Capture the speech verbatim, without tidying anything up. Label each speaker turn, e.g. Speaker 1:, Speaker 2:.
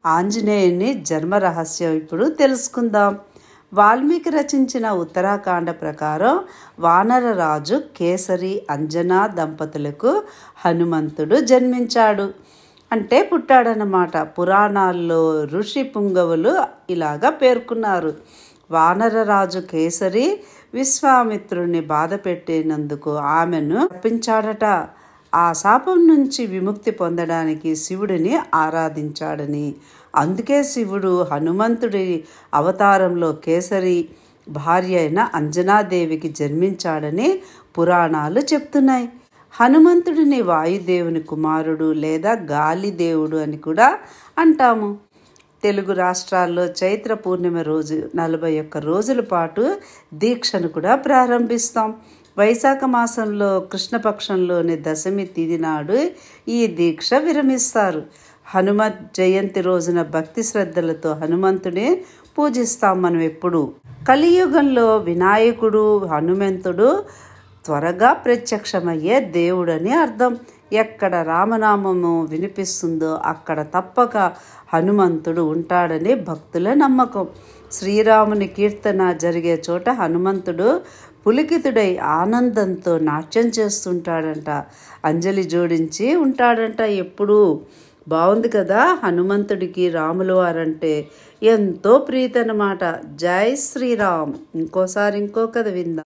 Speaker 1: ఆంజనేయుని జన్మ రహస్యం ఇప్పుడు తెలుసుకుందాం. వాల్మీకి రచించిన ఉత్తరాఖండ ప్రకారం వానర రాజు కేసరి అంజనా దంపతులకు హనుమంతుడు జన్మించాడు, అంటే పుట్టాడన్నమాట. పురాణాల్లో ఋషి పుంగవులు ఇలాగా పేర్కొన్నారు. వానర రాజు కేసరి విశ్వామిత్రుని బాధ పెట్టినందుకు ఆమెను తప్పించాడట. ఆ శాపం నుంచి విముక్తి పొందడానికి శివుడిని ఆరాధించాడని, అందుకే శివుడు హనుమంతుడి అవతారంలో కేసరి భార్య అయిన అంజనాదేవికి జన్మించాడని పురాణాలు చెప్తున్నాయి. హనుమంతుడిని వాయుదేవుని కుమారుడు లేదా గాలిదేవుడు అని కూడా అంటాము. తెలుగు రాష్ట్రాల్లో చైత్ర పూర్ణిమ రోజు నలభై ఒక్క రోజుల పాటు దీక్షను కూడా ప్రారంభిస్తాం. వైశాఖ మాసంలో కృష్ణపక్షంలోని దశమి తిథి నాడు ఈ దీక్ష విరమిస్తారు. హనుమత్ జయంతి రోజున భక్తి శ్రద్ధలతో హనుమంతుడిని పూజిస్తాం మనం ఎప్పుడు. కలియుగంలో వినాయకుడు హనుమంతుడు త్వరగా ప్రత్యక్షమయ్యే దేవుడని అర్థం. ఎక్కడ రామనామము వినిపిస్తుందో అక్కడ తప్పక హనుమంతుడు ఉంటాడని భక్తుల నమ్మకం. శ్రీరాముని కీర్తన జరిగే చోట హనుమంతుడు పులికితుడై ఆనందంతో నాట్యం చేస్తుంటాడంట, అంజలి జోడించి ఉంటాడంట ఎప్పుడూ. బాగుంది కదా. హనుమంతుడికి రాముల వారంటే ఎంతో ప్రీతి అన్నమాట. జై శ్రీరామ్. ఇంకోసారి ఇంకో కథ విందాం.